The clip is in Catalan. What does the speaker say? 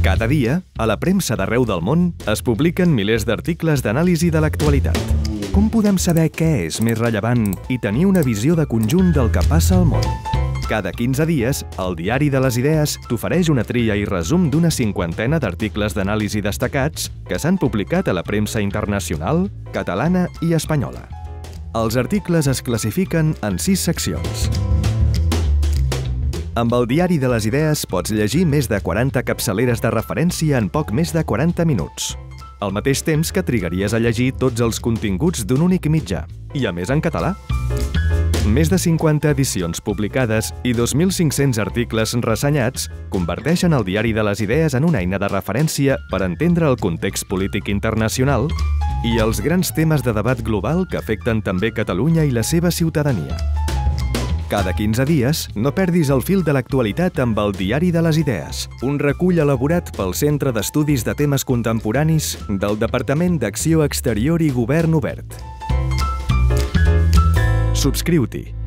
Cada dia, a la premsa d'arreu del món, es publiquen milers d'articles d'anàlisi de l'actualitat. Com podem saber què és més rellevant i tenir una visió de conjunt del que passa al món? Cada 15 dies, el Diari de les Idees t'ofereix una tria i resum d'una cinquantena d'articles d'anàlisi destacats que s'han publicat a la premsa internacional, catalana i espanyola. Els articles es classifiquen en 6 seccions. Amb el Diari de les Idees pots llegir més de 40 capçaleres de referència en poc més de 40 minuts, al mateix temps que trigaries a llegir tots els continguts d'un únic mitjà, i a més en català. Més de 50 edicions publicades i 2.500 articles ressenyats converteixen el Diari de les Idees en una eina de referència per entendre el context polític internacional i els grans temes de debat global que afecten també Catalunya i la seva ciutadania. Cada 15 dies, no perdis el fil de l'actualitat amb el Diari de les Idees, un recull elaborat pel Centre d'Estudis de Temes Contemporanis del Departament d'Acció Exterior i Govern Obert. Subscriu-t'hi.